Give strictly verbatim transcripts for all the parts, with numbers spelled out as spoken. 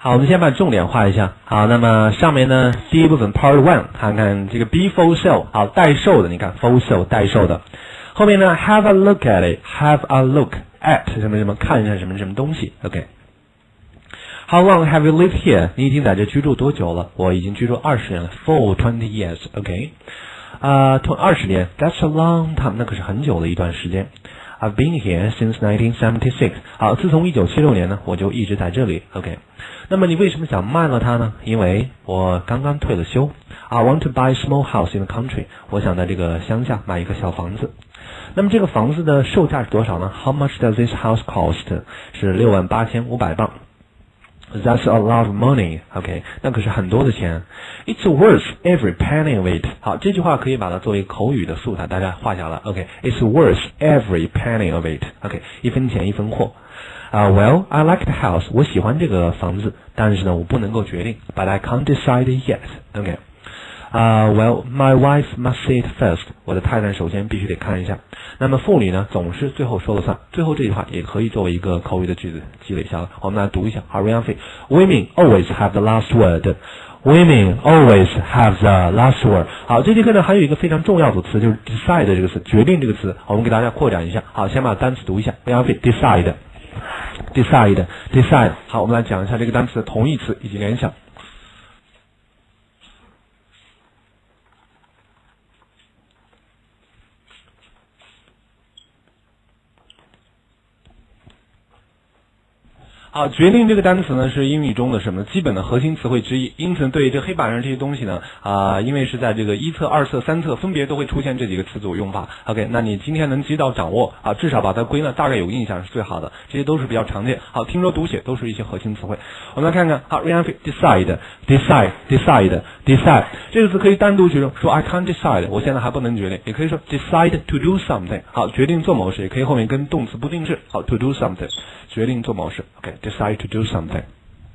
好，我们先把重点画一下。好，那么上面呢，第一部分 Part One， 看看这个 be for sale， 好，待售的，你看 for sale 待售的。后面呢 ，have a look at it，have a look at 什么什么，看一下什么什么东西。OK。How long have you lived here？ 你已经在这居住多久了？我已经居住二十年了 ，for twenty years。OK。啊，二十年 ，That's a long time， 那可是很久的一段时间。I've been here since nineteen seventy-six。好，自从一九七六年呢，我就一直在这里。OK。那么你为什么想卖了它呢？因为我刚刚退了休。I want to buy a small house in the country。我想在这个乡下买一个小房子。那么这个房子的售价是多少呢 ？How much does this house cost？ 是六万八千五百镑。That's a lot of money. OK， 那可是很多的钱。It's worth every penny of it. 好，这句话可以把它作为口语的素材，大家画下来。OK，It's worth every penny of it. OK， 一分钱一分货。啊、uh, ，Well, I like the house. 我喜欢这个房子，但是呢，我不能够决定。But I can't decide yet. OK。啊、uh, ，Well, my wife must see it first. 我的太太首先必须得看一下。那么妇女呢，总是最后说了算。最后这句话也可以作为一个口语的句子积累下来。我们来读一下。Arianfi, women always have the last word. Women always have the last word. 好，这节课呢还有一个非常重要的词，就是 decide 这个词，决定这个词。我们给大家扩展一下。好，先把单词读一下。Arianfi, decide.Decide, decide。好，我们来讲一下这个单词的同义词以及联想。好，决定这个单词呢是英语中的什么基本的核心词汇之一，因此对这黑板上这些东西呢啊、呃，因为是在这个一册、二册、三册分别都会出现这几个词组用法。OK， 那你今天能及到掌握啊，至少把它归纳大概有印象是最好的，这些都是比较常见。好，听说读写都是一些核心词汇。我们来看看，好 ，decide, decide, decide, decide 这个词可以单独学生说 I can't decide， 我现在还不能决定，也可以说 decide to do something， 好，决定做某事，也可以后面跟动词不定式，好 to do something， 决定做某事 ，OK。Decide to do something。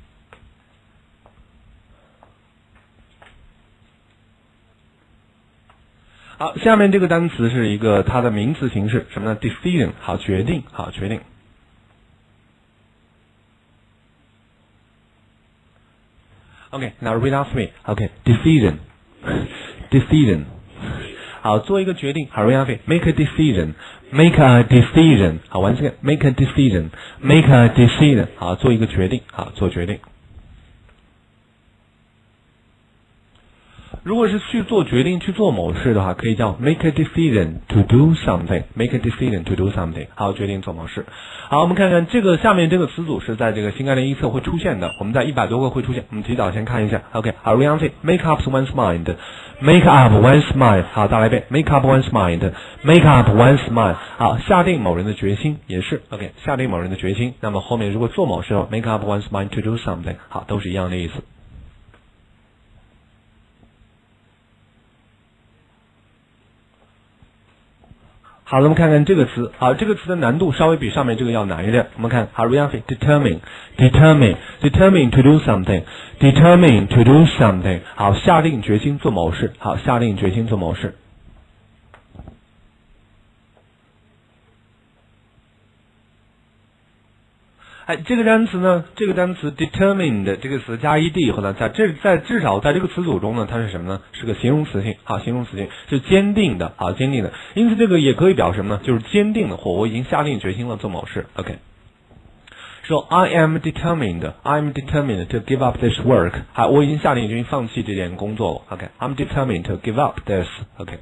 好，下面这个单词是一个它的名词形式，什么呢 ？Decision， 好，决定，好，决定。OK，now read after me。OK，decision，decision。好，做一个决定。好 ，read after me。Make a decision。Make a decision。好，完这个 make a decision。Make a decision。好，做一个决定。好，做决定。如果是去做决定、去做某事的话，可以叫 make a decision to do something。Make a decision to do something。好，决定做某事。好，我们看看这个下面这个词组是在这个新概念一册会出现的，我们在一百多个会出现。我们提早先看一下。OK， 好 ，read after me。Make up one's mind。Make up one's mind。好，再来一遍。Make up one's mind。Make up one's mind。好，下定某人的决心也是 OK， 下定某人的决心。那么后面如果做某事后 ，make up one's mind to do something。好，都是一样的意思。好，我们看看这个词。好，这个词的难度稍微比上面这个要难一点。我们看，好 ，read after me。Determine，determine，determine to do something。Determine to do something。好，下定决心做某事。好，下定决心做某事。哎，这个单词呢，这个单词 determined 这个词加 ed 以后呢，在这在至少在这个词组中呢，它是什么呢？是个形容词性，好，形容词性是坚定的，好，坚定的。因此这个也可以表示什么呢？就是坚定的，或我已经下定决心了做某事。OK。说 I am determined, I am determined to give up this work。好，我已经下定决心放弃这件工作了。OK，I'm determined to give up this。OK。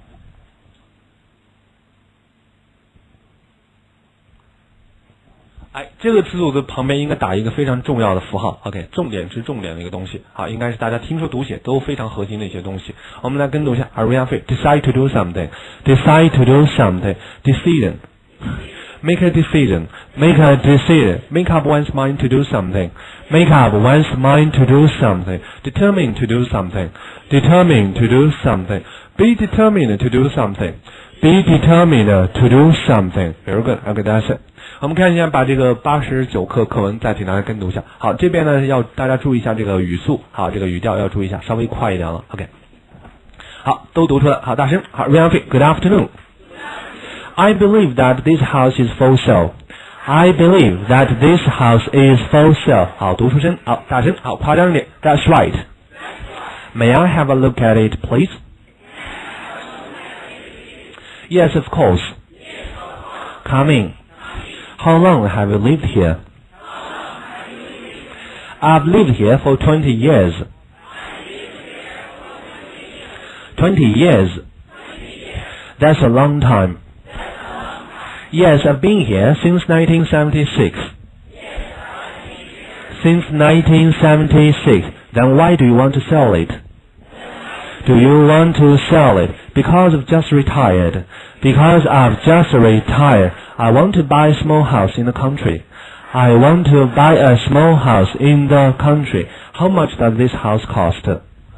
哎，这个词组的旁边应该打一个非常重要的符号 ，OK， 重点是重点的一个东西，好，应该是大家听说读写都非常核心的一些东西。我们来跟读一下 ，Ariana Free，decide to do something，decide to do something，decision，make a decision，make a decision，make up one's mind to do something，make up one's mind to do something，determine to do something，determine to do something，be determined to do something，be determined to do something。Very good，OK， that's it。我们看一下，把这个八十九课课文再请大家跟读一下。好，这边呢要大家注意一下这个语速，好，这个语调要注意一下，稍微快一点了。OK， 好，都读出来，好，大声，好 ，Ryan Good afternoon. I believe that this house is for sale. I believe that this house is for sale. 好，读出声，好，大声，好，夸张一点。That's right. May I have a look at it, please? Yes, of course. Come in. How long have you lived here? I've lived here for twenty years. Twenty years. That's a long time. Yes, I've been here since nineteen seventy-six. Since nineteen seventy-six. Then why do you want to sell it? Do you want to sell it? Because I've just retired. Because I've just retired. I want to buy a small house in the country. I want to buy a small house in the country. How much does this house cost?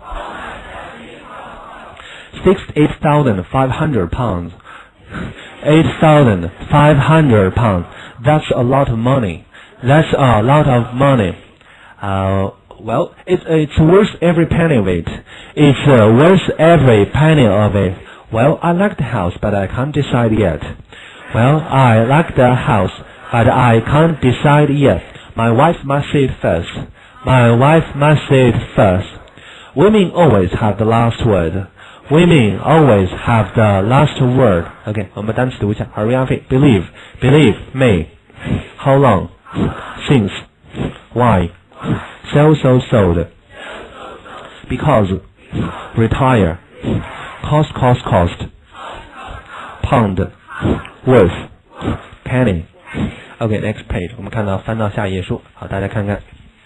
Sixty-eight thousand five hundred pounds. Eight thousand five hundred pounds. That's a lot of money. That's a lot of money. Uh, well, it's it's worth every penny of it. It's uh, worth every penny of it. Well, I like the house, but I can't decide yet. Well, I like the house, but I can't decide yet. My wife must see it first. My wife must see it first. Women always have the last word. Women always have the last word. Okay, 我们单词读一下。Hurry up, believe, believe, may. How long? Since. Why? Sell, sold, sold. Because. Retire. Cost, cost, cost. Pound. Worth. Penny. Okay, next page. 我们看到翻到下一页书。好，大家看看。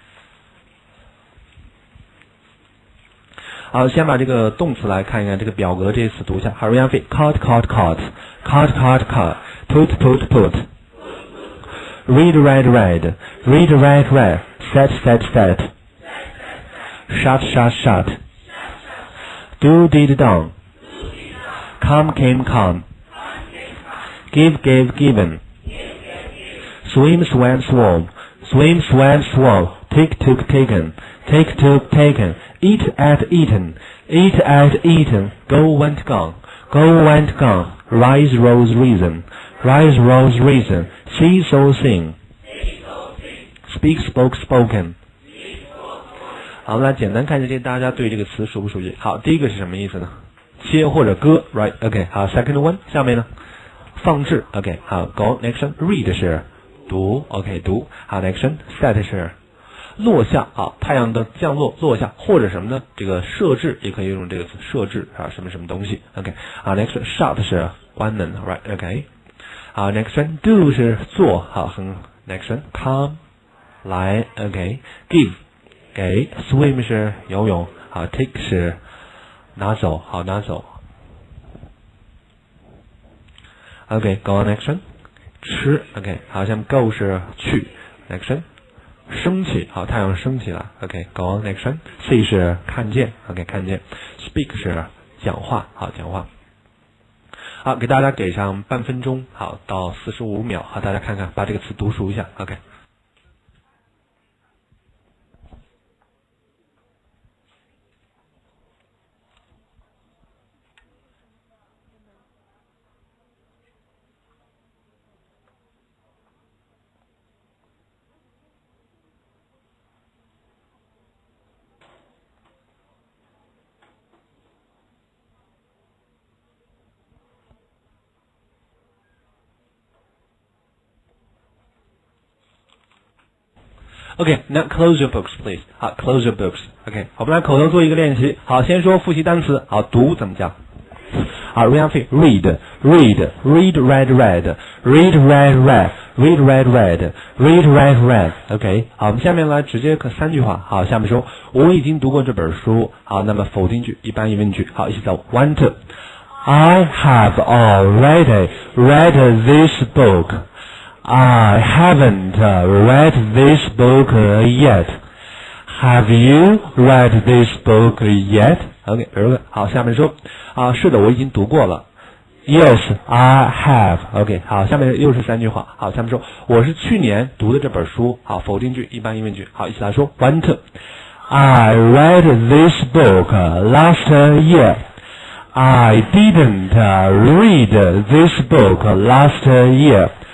好，先把这个动词来看一看，这个表格这些词读一下。Hurry up, cut, cut, cut, cut, cut, cut, put, put, put. Read, read, read, read, read, read, set, set, set. Shut, shut, shut. Do, did, done. Come, came, come. Give, gave, given. Swim, swam, swam. Swim, swam, swam. Take, took, taken. Take, took, taken. Eat, at, eaten. Eat, at, eaten. Go, went, gone. Go, went, gone. Rise, rose, risen. Rise, rose, risen. See, saw, sing. Speak, spoke, spoken. 好，我们来简单看一下，这大家对这个词熟不熟悉？好，第一个是什么意思呢？切或者割 ，right？ OK， 好 ，second one， 下面呢，放置 ，OK， 好 ，go next one，read 是读 ，OK， 读，好 next one，set 是落下，好，太阳的降落落下，或者什么呢？这个设置也可以用这个词，设置啊，什么什么东西 ，OK， 好 next one shut 是关门 ，right？OK， 好 next one do 是做，好，很 next one come 来 ，OK，give 给 swim 是游泳，好 take 是拿走，好拿走 ，OK go on next one 吃 ，OK 好，下面 go 是去 next one 升起，好太阳升起了 ，OK go on next one see 是看见 ，OK 看见 speak 是讲话，好讲话。好，给大家给上半分钟，好到四十五秒，好大家看看，把这个词读熟一下 ，OK。OK, now close your books, please. 好 ，close your books. OK, 我们来口头做一个练习。好，先说复习单词。好，读怎么讲？好 ，read, read, read, read, read, read, read, read, read, read, read, read, read, read, read. OK, 好，我们下面来直接看三句话。好，下面说我已经读过这本书。好，那么否定句、一般疑问句。好，一起走。One, two. I have already read this book. I haven't uh, read this book uh, yet. Have you read this book yet? OK, very good. 好，下面说啊，是的，我已经读过了。Yes, I have. OK, 好，下面又是三句话。好，下面说我是去年读的这本书。好，否定句、一般疑问句。好，一起来说。One, two. I read this book last year. I didn't uh, read this book last year.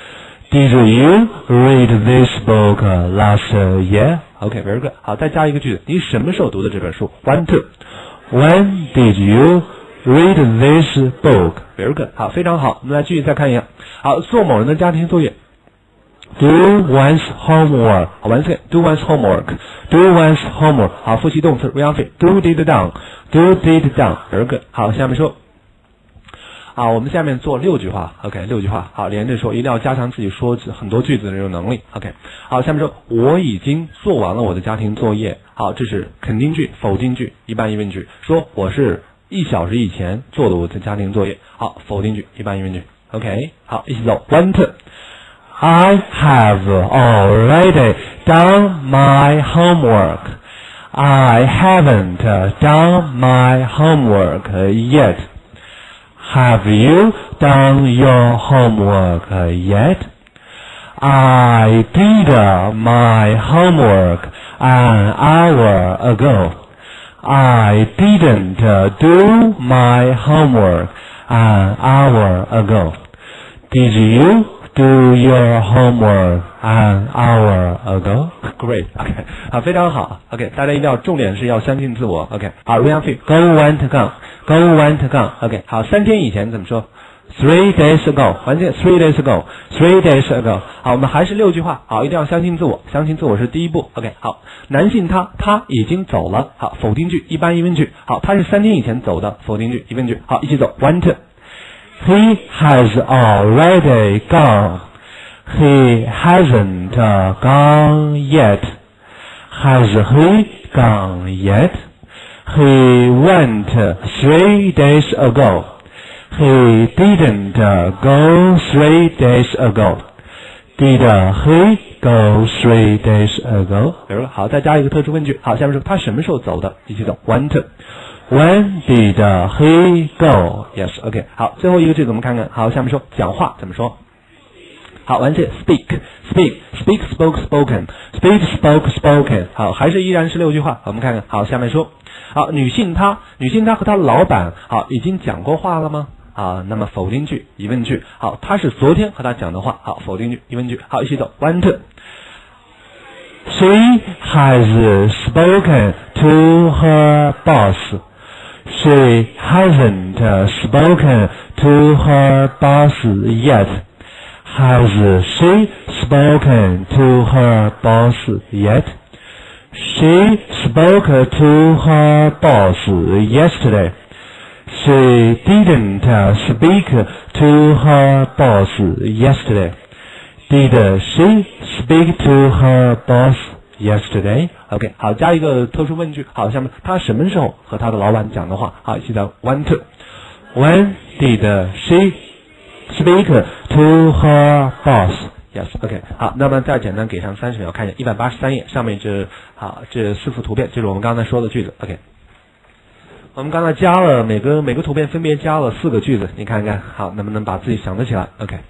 Did you read this book last year? Okay, very good. 好，再加一个句子，你什么时候读的这本书 ？One, two. When did you read this book? Very good. 好，非常好。我们来继续再看一下。好，做某人的家庭作业。Do one's homework. 好 ，once again, do one's homework. Do one's homework. 好，复习动词 reanfit. Do did done. Do did done. Very good. 好，下面说。好，我们下面做六句话 ，OK， 六句话，好，连着说，一定要加强自己说很多句子的这种能力 ，OK。好，下面说，我已经做完了我的家庭作业，好，这是肯定句、否定句、一般疑问句，说我是一小时以前做的我的家庭作业，好，否定句、一般疑问句 ，OK。好，一起走 ，one two。I have already done my homework. I haven't done my homework yet. Have you done your homework yet? I did my homework an hour ago. I didn't do my homework an hour ago. Did you do your homework an hour ago? Great. OK. 好，非常好。OK， 大家一定要重点是要相信自我。OK。好 ，Ryan Fit. Go went gone. Go went gone. OK。好，三天以前怎么说 ？Three days ago. 完全 Three days ago. Three days ago. 好，我们还是六句话。好，一定要相信自我。相信自我是第一步。OK。好，男性他他已经走了。好，否定句、一般疑问句。好，他是三天以前走的。否定句、疑问句。好，一起走。One two. He has already gone. He hasn't gone yet. Has he gone yet? He went three days ago. He didn't go three days ago. Did he go three days ago? 比如好，再加一个特殊问句。好，下面说他什么时候走的？一起走。One two. When did he go? Yes, OK. 好，最后一个句子我们看看。好，下面说讲话怎么说？好，完结 speak speak speak spoke spoken speak spoke spoken。好，还是依然是六句话。我们看看。好，下面说，好，女性她女性她和她老板好已经讲过话了吗？好，那么否定句、疑问句。好，她是昨天和她讲的话。好，否定句、疑问句。好，一起走 one two。She has spoken to her boss. She hasn't spoken to her boss yet. Has she spoken to her boss yet? She spoke to her boss yesterday. She didn't speak to her boss yesterday. Did she speak to her boss yesterday? OK， 好，加一个特殊问句。好，下面他什么时候和他的老板讲的话？好，一起走 one two。When did she speak to her boss? Yes, OK。好，那么再简单给上三十秒，看一下一百八十三页上面这好这四幅图片，就是我们刚才说的句子。OK， 我们刚才加了每个每个图片分别加了四个句子，你看看好能不能把自己想得起来 ？OK。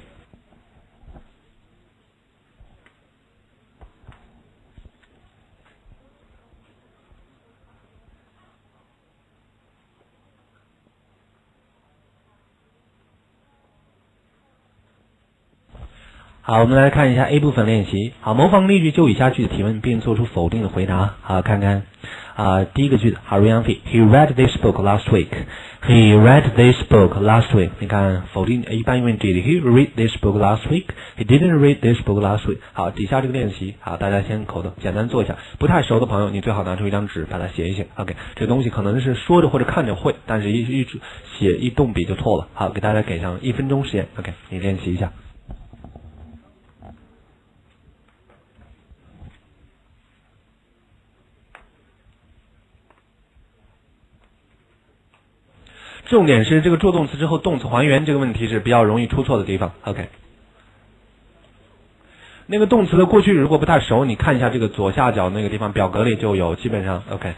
好，我们来看一下 A 部分练习。好，模仿例句就以下句子提问，并做出否定的回答。好，看看啊、呃，第一个句子 ，Ryan Fit. He read this book last week. He read this book last week. 你看否定一般疑问 Did he read this book last week? He didn't read this book last week. 好，底下这个练习，好，大家先口头简单做一下。不太熟的朋友，你最好拿出一张纸，把它写一写。OK， 这个东西可能是说着或者看着会，但是一一写一动笔就错了。好，给大家给上一分钟时间。OK， 你练习一下。重点是这个做动词之后动词还原这个问题是比较容易出错的地方。OK， 那个动词的过去如果不太熟，你看一下这个左下角那个地方表格里就有，基本上 OK。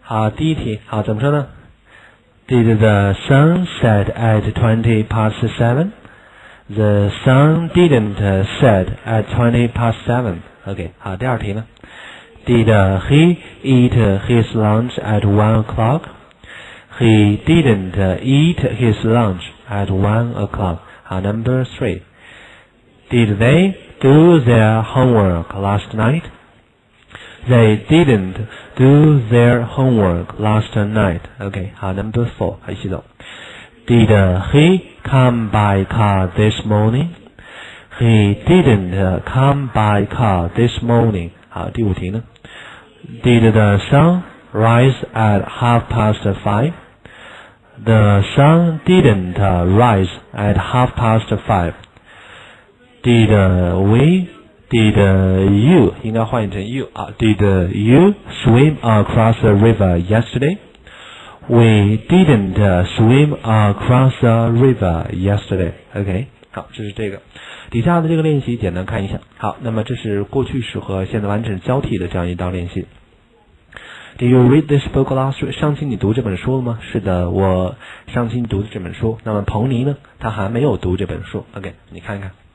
好，第一题，好，怎么说呢 ？Did the sun set at twenty past seven? The sun didn't set at twenty past seven. OK， 好，第二题呢 ？Did he eat his lunch at one o'clock? He didn't eat his lunch at one o'clock. 好 ，Number three. Did they do their homework last night? They didn't do their homework last night. OK， 好 ，Number four， 还记得 Did he come by car this morning? He didn't come by car this morning. 好，第五题呢 ？Did the sun rise at half past five? The sun didn't rise at half past five. Did we? Did you? 应该换译成 you 啊。Did you swim across the river yesterday? We didn't swim across the river yesterday. OK， 好，这是这个底下的这个练习，简单看一下。好，那么这是过去时和现在完整交替的这样一道练习。Did you read this book last week? 上期你读这本书了吗？是的，我上期读的这本书。那么彭尼呢？他还没有读这本书。OK， 你看一看。